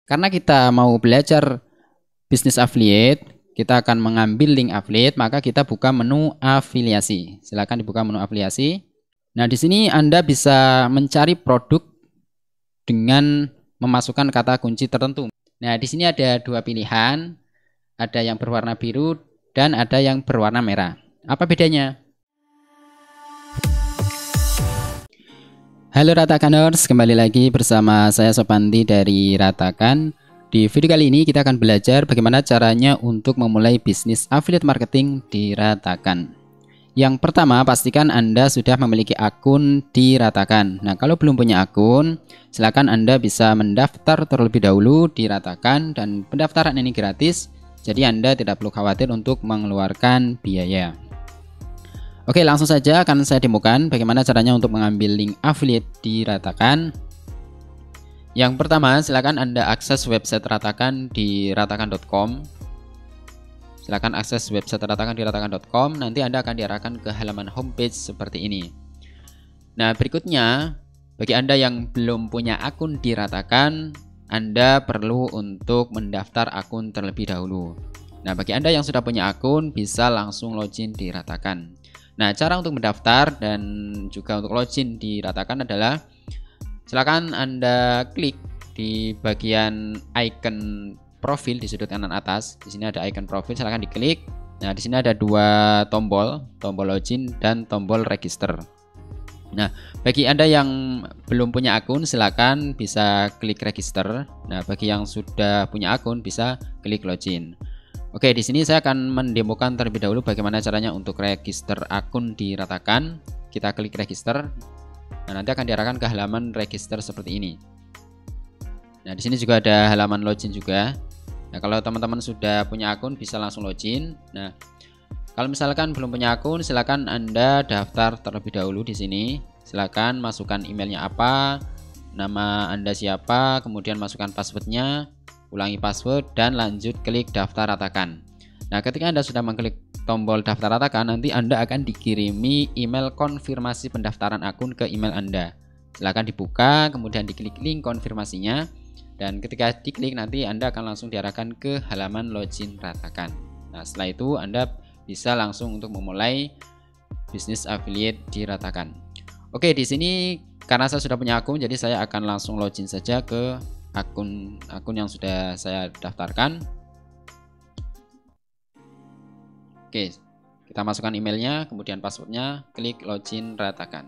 Karena kita mau belajar bisnis affiliate, kita akan mengambil link affiliate, maka kita buka menu afiliasi. Silakan dibuka menu afiliasi. Nah, di sini Anda bisa mencari produk dengan memasukkan kata kunci tertentu. Nah, di sini ada dua pilihan, ada yang berwarna biru dan ada yang berwarna merah. Apa bedanya? Halo Ratakaners, kembali lagi bersama saya Sopandi dari Ratakan. Di video kali ini kita akan belajar bagaimana caranya untuk memulai bisnis affiliate marketing di Ratakan. Yang pertama, pastikan Anda sudah memiliki akun di Ratakan. Nah, kalau belum punya akun, silakan Anda bisa mendaftar terlebih dahulu di Ratakan, dan pendaftaran ini gratis, jadi Anda tidak perlu khawatir untuk mengeluarkan biaya. Oke, langsung saja akan saya demokan bagaimana caranya untuk mengambil link affiliate di Ratakan. Yang pertama, silakan Anda akses website Ratakan di ratakan.com. Silakan akses website Ratakan di ratakan.com. Nanti Anda akan diarahkan ke halaman homepage seperti ini. Nah, berikutnya, bagi Anda yang belum punya akun di Ratakan, Anda perlu untuk mendaftar akun terlebih dahulu. Nah, bagi Anda yang sudah punya akun, bisa langsung login di Ratakan. Nah, cara untuk mendaftar dan juga untuk login di Ratakan adalah silakan Anda klik di bagian icon profil di sudut kanan atas. Di sini ada icon profil, silakan diklik. Nah, di sini ada dua tombol login dan tombol register. Nah, bagi Anda yang belum punya akun, silakan bisa klik register. Nah, bagi yang sudah punya akun bisa klik login. Oke, di sini saya akan mendemokan terlebih dahulu bagaimana caranya untuk register akun di Ratakan. Kita klik register. Nah, nanti akan diarahkan ke halaman register seperti ini. Nah, di sini juga ada halaman login juga. Nah, kalau teman-teman sudah punya akun bisa langsung login. Nah, kalau misalkan belum punya akun, silakan Anda daftar terlebih dahulu di sini. Silakan masukkan emailnya apa, nama Anda siapa, kemudian masukkan passwordnya. Ulangi password dan lanjut klik daftar Ratakan. Nah, ketika Anda sudah mengklik tombol daftar Ratakan, nanti Anda akan dikirimi email konfirmasi pendaftaran akun ke email Anda. Silakan dibuka, kemudian diklik link konfirmasinya, dan ketika diklik nanti Anda akan langsung diarahkan ke halaman login Ratakan. Nah, setelah itu Anda bisa langsung untuk memulai bisnis affiliate di Ratakan. Oke, di sini karena saya sudah punya akun, jadi saya akan langsung login saja ke akun yang sudah saya daftarkan. Oke, kita masukkan emailnya, kemudian passwordnya, klik login Ratakan.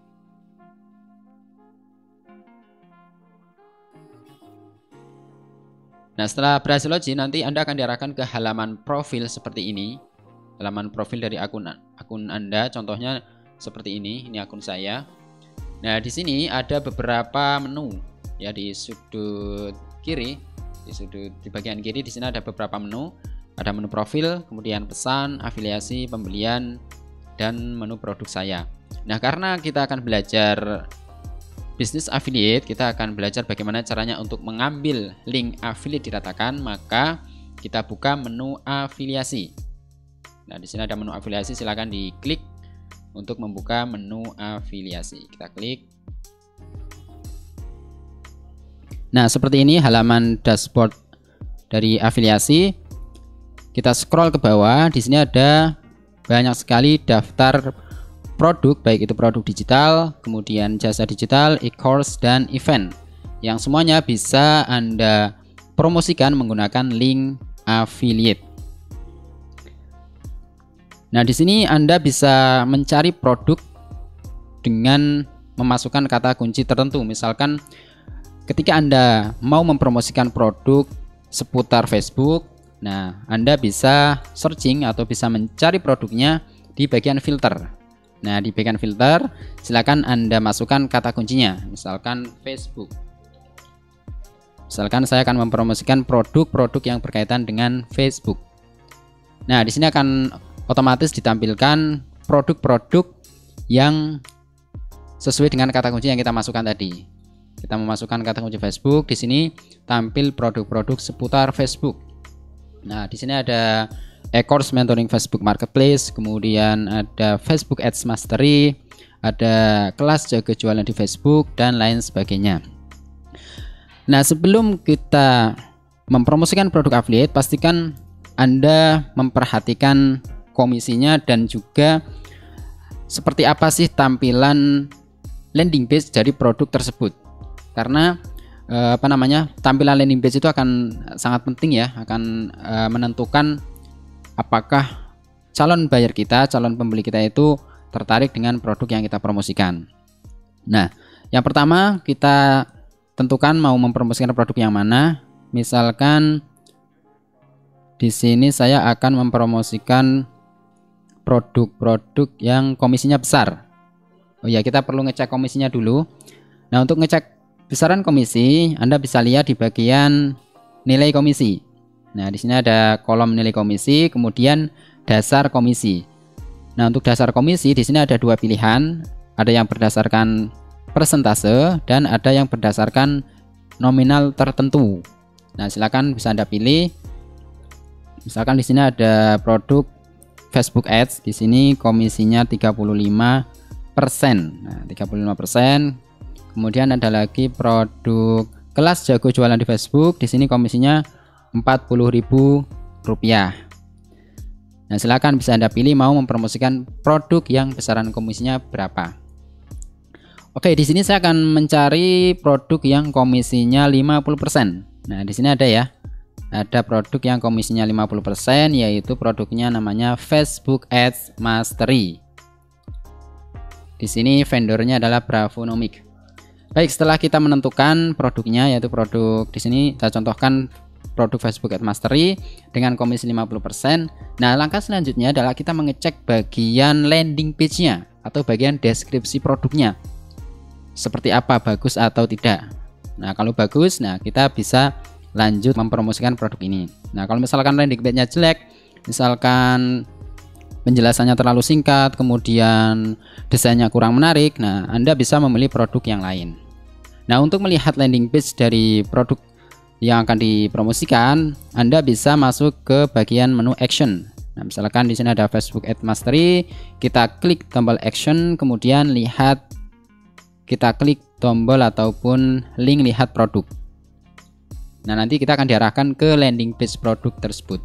Nah, setelah berhasil login, nanti Anda akan diarahkan ke halaman profil seperti ini. Halaman profil dari akun Anda, contohnya seperti ini akun saya. Nah, di sini ada beberapa menu. Ya, di sudut kiri, di bagian kiri di sini ada beberapa menu. Ada menu profil, kemudian pesan, afiliasi, pembelian, dan menu produk saya. Nah, karena kita akan belajar bisnis affiliate, kita akan belajar bagaimana caranya untuk mengambil link affiliate di Ratakan, maka kita buka menu afiliasi. Nah, di sini ada menu afiliasi, silakan diklik untuk membuka menu afiliasi. Kita klik. Nah, seperti ini halaman dashboard dari afiliasi. Kita scroll ke bawah, di sini ada banyak sekali daftar produk, baik itu produk digital, kemudian jasa digital, e-course, dan event, yang semuanya bisa Anda promosikan menggunakan link affiliate. Nah, di sini Anda bisa mencari produk dengan memasukkan kata kunci tertentu. Misalkan ketika Anda mau mempromosikan produk seputar Facebook, nah Anda bisa searching atau bisa mencari produknya di bagian filter. Nah, di bagian filter silakan Anda masukkan kata kuncinya, misalkan Facebook. Misalkan saya akan mempromosikan produk-produk yang berkaitan dengan Facebook. Nah, di sini akan otomatis ditampilkan produk-produk yang sesuai dengan kata kunci yang kita masukkan tadi. Kita memasukkan kata kunci Facebook, di sini tampil produk-produk seputar Facebook. Nah, di sini ada e-course mentoring Facebook Marketplace, kemudian ada Facebook Ads Mastery, ada kelas jaga jualan di Facebook, dan lain sebagainya. Nah, sebelum kita mempromosikan produk affiliate, pastikan Anda memperhatikan komisinya dan juga seperti apa sih tampilan landing page dari produk tersebut. Karena tampilan landing page itu akan sangat penting ya, akan menentukan apakah calon buyer kita, calon pembeli kita itu tertarik dengan produk yang kita promosikan. Nah, yang pertama kita tentukan mau mempromosikan produk yang mana. Misalkan di sini saya akan mempromosikan produk-produk yang komisinya besar. Oh ya, kita perlu ngecek komisinya dulu. Nah, untuk ngecek besaran komisi, Anda bisa lihat di bagian nilai komisi. Nah, di sini ada kolom nilai komisi, kemudian dasar komisi. Nah, untuk dasar komisi di sini ada dua pilihan, ada yang berdasarkan persentase dan ada yang berdasarkan nominal tertentu. Nah, silakan bisa Anda pilih. Misalkan di sini ada produk Facebook Ads, di sini komisinya 35%. Nah, 35%. Kemudian ada lagi produk kelas jago jualan di Facebook, di sini komisinya Rp40.000. Nah, silakan bisa Anda pilih mau mempromosikan produk yang besaran komisinya berapa. Oke, di sini saya akan mencari produk yang komisinya 50%. Nah, di sini ada ya. Ada produk yang komisinya 50%, yaitu produknya namanya Facebook Ads Mastery. Di sini vendornya adalah Bravonomic. Baik, setelah kita menentukan produknya, yaitu produk di sini saya contohkan produk Facebook Ads Mastery dengan komisi 50%. Nah, langkah selanjutnya adalah kita mengecek bagian landing page-nya atau bagian deskripsi produknya. Seperti apa, bagus atau tidak. Nah, kalau bagus, nah kita bisa lanjut mempromosikan produk ini. Nah, kalau misalkan landing page-nya jelek, misalkan penjelasannya terlalu singkat, kemudian desainnya kurang menarik, nah Anda bisa memilih produk yang lain. Nah, untuk melihat landing page dari produk yang akan dipromosikan, Anda bisa masuk ke bagian menu action. Nah, misalkan di sini ada Facebook Ads Mastery, kita klik tombol action, kemudian kita klik tombol ataupun link lihat produk. Nah, nanti kita akan diarahkan ke landing page produk tersebut.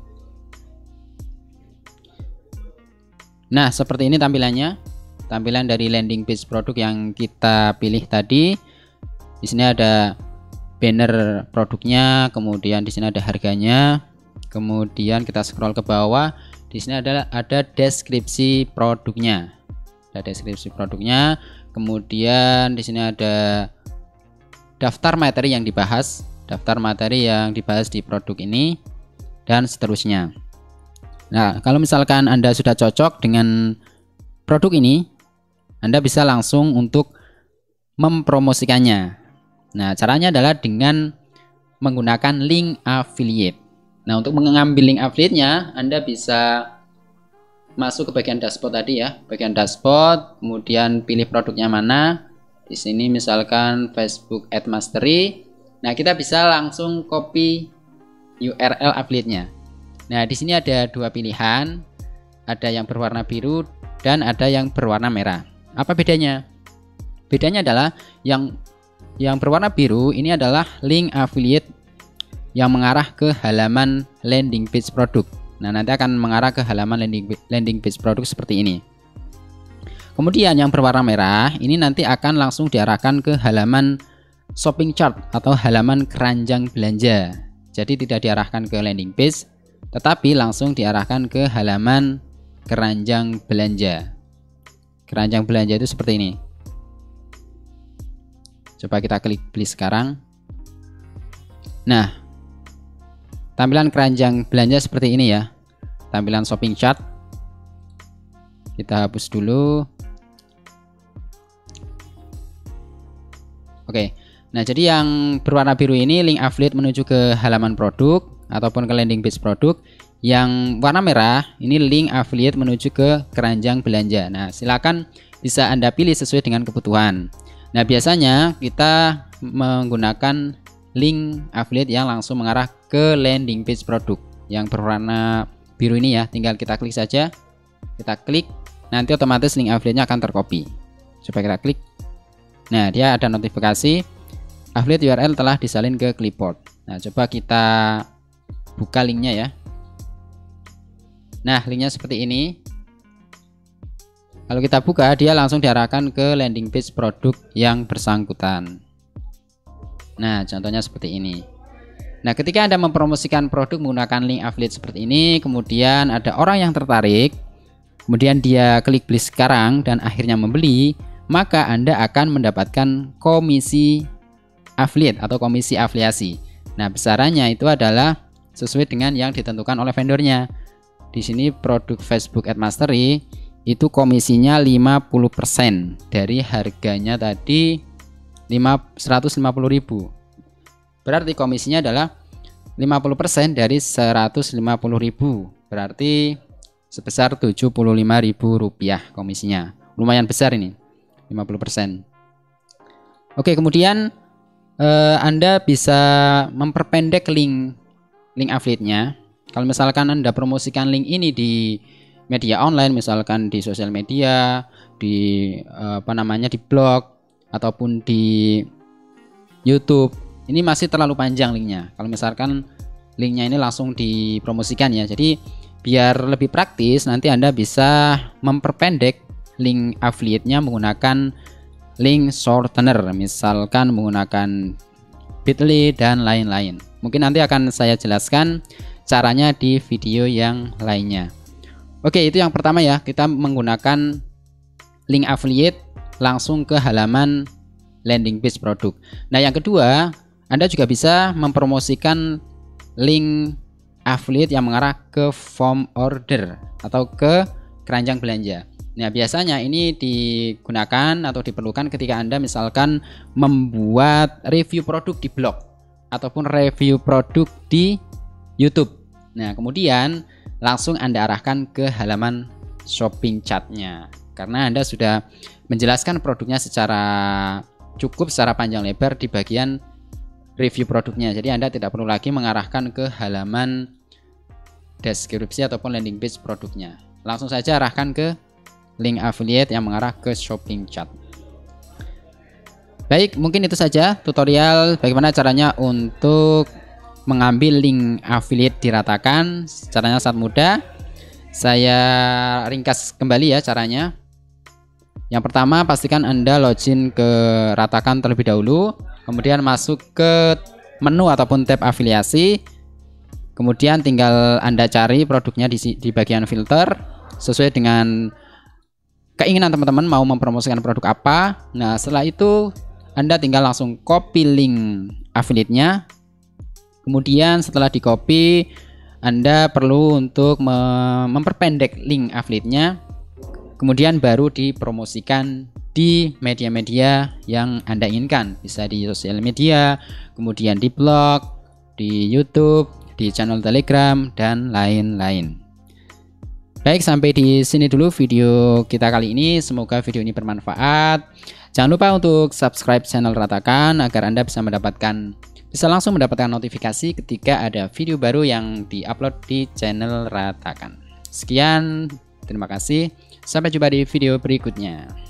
Nah, seperti ini tampilannya. Tampilan dari landing page produk yang kita pilih tadi. Di sini ada banner produknya, kemudian di sini ada harganya. Kemudian kita scroll ke bawah. Di sini ada deskripsi produknya. Ada deskripsi produknya. Kemudian di sini ada daftar materi yang dibahas, di produk ini dan seterusnya. Nah, kalau misalkan Anda sudah cocok dengan produk ini, Anda bisa langsung untuk mempromosikannya. Nah, caranya adalah dengan menggunakan link affiliate. Nah, untuk mengambil link affiliate-nya, Anda bisa masuk ke bagian dashboard tadi ya, bagian dashboard, kemudian pilih produknya mana. Di sini misalkan Facebook Ads Mastery. Nah, kita bisa langsung copy URL affiliate-nya. Nah, di sini ada dua pilihan, ada yang berwarna biru dan ada yang berwarna merah. Apa bedanya? Bedanya adalah yang berwarna biru ini adalah link affiliate yang mengarah ke halaman landing page produk. Nah, nanti akan mengarah ke halaman landing page produk seperti ini. Kemudian yang berwarna merah ini nanti akan langsung diarahkan ke halaman shopping chart atau halaman keranjang belanja. Jadi tidak diarahkan ke landing page, tetapi langsung diarahkan ke halaman keranjang belanja. Keranjang belanja itu seperti ini. Coba kita klik beli sekarang. Nah, tampilan keranjang belanja seperti ini ya. Tampilan shopping chart. Kita hapus dulu. Oke. Nah, jadi yang berwarna biru ini link affiliate menuju ke halaman produk ataupun ke landing page produk. Yang warna merah ini link affiliate menuju ke keranjang belanja. Nah, silakan bisa Anda pilih sesuai dengan kebutuhan. Nah, biasanya kita menggunakan link affiliate yang langsung mengarah ke landing page produk yang berwarna biru ini ya. Tinggal kita klik saja. Kita klik, nanti otomatis link affiliate-nya akan tercopy. Coba kita klik. Nah, dia ada notifikasi affiliate URL telah disalin ke clipboard. Nah, coba kita buka linknya ya. Nah, linknya seperti ini. Kalau kita buka, dia langsung diarahkan ke landing page produk yang bersangkutan. Nah, contohnya seperti ini. Nah, ketika Anda mempromosikan produk menggunakan link affiliate seperti ini, kemudian ada orang yang tertarik, kemudian dia klik beli sekarang dan akhirnya membeli, maka Anda akan mendapatkan komisi affiliate atau komisi afiliasi. Nah, besarannya itu adalah sesuai dengan yang ditentukan oleh vendornya. Di sini produk Facebook Ad Mastery itu komisinya 50% dari harganya tadi 150.000. Berarti komisinya adalah 50% dari 150.000. Berarti sebesar Rp75.000 komisinya. Lumayan besar ini, 50%. Oke, kemudian Anda bisa memperpendek link affiliate-nya. Kalau misalkan Anda promosikan link ini di media online, misalkan di sosial media, di di blog ataupun di YouTube, ini masih terlalu panjang linknya. Kalau misalkan linknya ini langsung dipromosikan ya, jadi biar lebih praktis nanti Anda bisa memperpendek link affiliate-nya menggunakan link shortener, misalkan menggunakan Bitly dan lain-lain. Mungkin nanti akan saya jelaskan caranya di video yang lainnya. Oke, itu yang pertama ya, kita menggunakan link affiliate langsung ke halaman landing page produk. Nah, yang kedua, Anda juga bisa mempromosikan link affiliate yang mengarah ke form order atau ke keranjang belanja. Nah, biasanya ini digunakan atau diperlukan ketika Anda misalkan membuat review produk di blog ataupun review produk di YouTube. Nah, kemudian langsung Anda arahkan ke halaman shopping chat-nya karena Anda sudah menjelaskan produknya secara cukup, secara panjang lebar di bagian review produknya. Jadi Anda tidak perlu lagi mengarahkan ke halaman deskripsi ataupun landing page produknya. Langsung saja arahkan ke link affiliate yang mengarah ke shopping chat. Baik, mungkin itu saja tutorial bagaimana caranya untuk mengambil link affiliate di Ratakan. Caranya sangat mudah. Saya ringkas kembali ya caranya. Yang pertama, pastikan Anda login ke Ratakan terlebih dahulu, kemudian masuk ke menu ataupun tab afiliasi. Kemudian tinggal Anda cari produknya di bagian filter sesuai dengan keinginan teman-teman mau mempromosikan produk apa. Nah, setelah itu Anda tinggal langsung copy link affiliate-nya. Kemudian setelah di copy, Anda perlu untuk memperpendek link affiliate-nya. Kemudian baru dipromosikan di media-media yang Anda inginkan. Bisa di sosial media, kemudian di blog, di YouTube, di channel Telegram, dan lain-lain. Baik, sampai di sini dulu video kita kali ini. Semoga video ini bermanfaat. Jangan lupa untuk subscribe channel Ratakan agar Anda bisa langsung mendapatkan notifikasi ketika ada video baru yang diupload di channel Ratakan. Sekian, terima kasih. Sampai jumpa di video berikutnya.